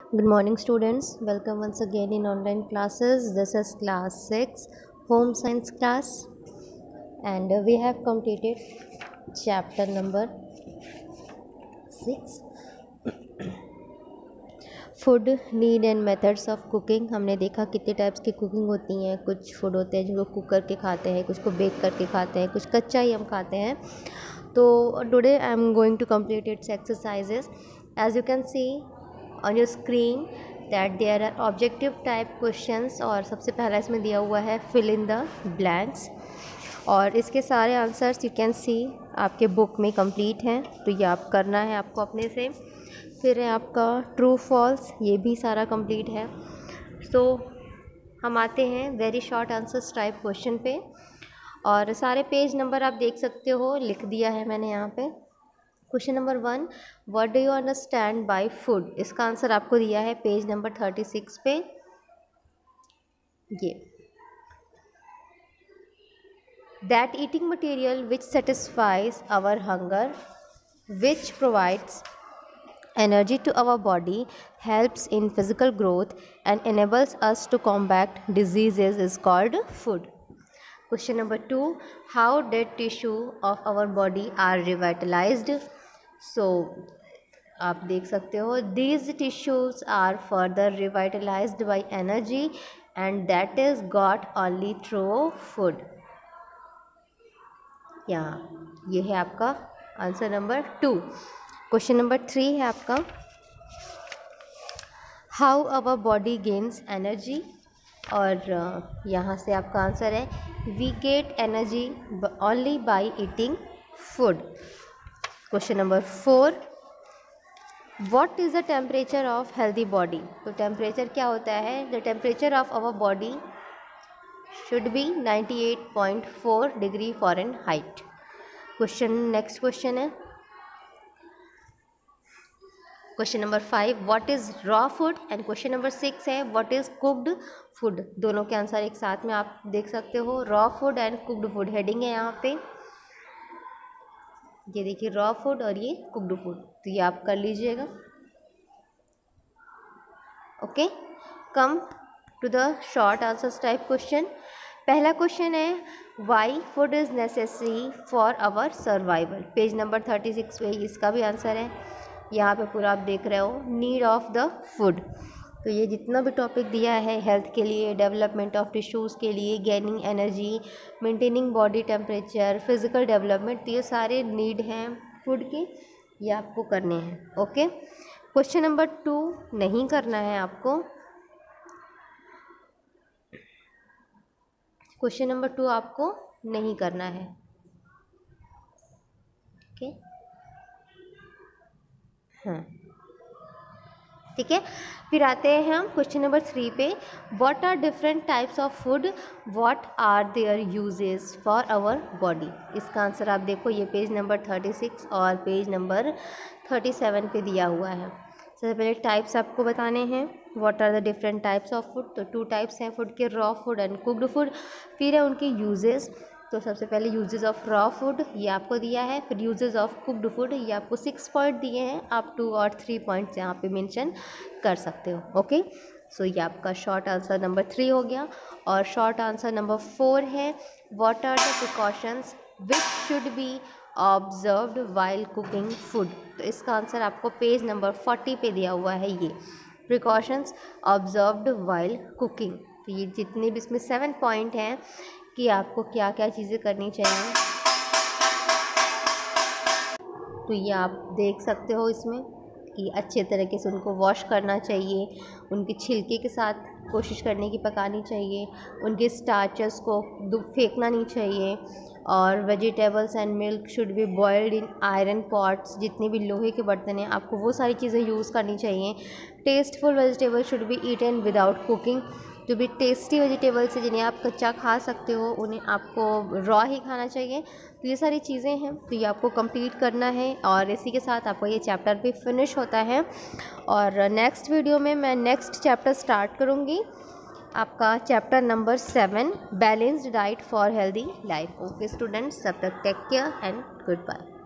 Good morning students, welcome once again in online classes. This is class 6 Home Science class and we have completed chapter number 6 food need and methods of cooking. हमने देखा कितने types की cooking होती हैं। कुछ food होते हैं जिनको कुक करके खाते हैं, कुछ को बेक करके खाते हैं, कुछ कच्चा ही हम खाते हैं। तो today I am going to complete its exercises. As you can see on your screen that there are objective type questions और सबसे पहला इसमें दिया हुआ है फिल इन द ब्लैंक्स और इसके सारे आंसर्स यू कैन सी आपके बुक में कंप्लीट हैं। तो ये आप करना है आपको अपने से। फिर है आपका ट्रू फॉल्स, ये भी सारा कंप्लीट है। सो हम आते हैं very short answers type question पे और सारे पेज नंबर आप देख सकते हो, लिख दिया है मैंने यहाँ पे। Question number 1, what do you understand by food. इसका आंसर आपको दिया है पेज नंबर 36 पे। ये that eating material which satisfies our hunger which provides energy to our body, helps in physical growth and enables us to combat diseases is called food. Question number 2, how dead tissue of our body are revitalized. So आप देख सकते हो these tissues are further revitalized by energy and that is got only through food. यहाँ ये है आपका answer number 2। Question number 3 है आपका how our body gains energy और यहाँ से आपका आंसर है we get energy only by eating food. Question number 4, what is the temperature of healthy body. तो टेम्परेचर क्या होता है, the temperature of our body should be 98.4 degree Fahrenheit. Next question है question number 5, what is raw food and question number 6 है what is cooked food. दोनों के answer एक साथ में आप देख सकते हो, raw food and cooked food heading है यहाँ पे। ये देखिए रॉ फूड और ये कुक्ड फूड, तो ये आप कर लीजिएगा। Okay, come to the short answers type question. पहला क्वेश्चन है why food is necessary for our survival. Page number 36 पे इसका भी आंसर है। यहाँ पे पूरा आप देख रहे हो नीड ऑफ द फूड। तो ये जितना भी टॉपिक दिया है हेल्थ के लिए, डेवलपमेंट ऑफ टिश्यूज़ के लिए, gaining energy, maintaining body temperature, physical development, तो ये सारे नीड हैं फूड के, ये आपको करने हैं। ओके, क्वेश्चन नंबर 2 नहीं करना है आपको। क्वेश्चन नंबर 2 आपको नहीं करना है। ओके, हाँ ठीक है। फिर आते हैं हम क्वेश्चन नंबर 3 पे, what are different types of food, what are their uses for our body. इसका आंसर आप देखो, ये पेज नंबर 36 और पेज नंबर 37 पे दिया हुआ है। सबसे पहले टाइप्स आपको बताने हैं, what are the different types of food. तो 2 टाइप्स हैं फूड के, raw food and cooked food. फिर है उनके यूजेस। तो सबसे पहले यूजेस ऑफ रॉ फूड ये आपको दिया है, फिर यूजेस ऑफ कुक्ड फूड ये आपको 6 पॉइंट दिए हैं, आप 2 और 3 पॉइंट्स यहाँ पे मेंशन कर सकते हो। ओके, सो ये आपका शॉर्ट आंसर नंबर 3 हो गया। और शॉर्ट आंसर नंबर 4 है what are the precautions which should be observed while cooking food. तो इसका आंसर आपको पेज नंबर 40 पे दिया हुआ है, ये प्रिकॉशंस ऑब्जर्व्ड वाइल कुकिंग। तो ये जितने भी इसमें 7 पॉइंट हैं कि आपको क्या क्या चीज़ें करनी चाहिए, तो ये आप देख सकते हो इसमें कि अच्छे तरीके से उनको वॉश करना चाहिए, उनके छिलके के साथ कोशिश करने की पकानी चाहिए, उनके स्टार्चेस को फेंकना नहीं चाहिए, और vegetables and milk should be boiled in iron pots. जितने भी लोहे के बर्तन हैं आपको वो सारी चीज़ें यूज़ करनी चाहिए। Tasteful vegetable should be eaten without cooking. जो भी टेस्टी वेजिटेबल्स हैं जिन्हें आप कच्चा खा सकते हो उन्हें आपको रॉ ही खाना चाहिए। तो ये सारी चीज़ें हैं, तो ये आपको कंप्लीट करना है और इसी के साथ आपको ये चैप्टर भी फिनिश होता है। और नेक्स्ट वीडियो में मैं नेक्स्ट चैप्टर स्टार्ट करूँगी, आपका chapter number 7 balanced diet for healthy life. Okay students, सब तक take care and good bye.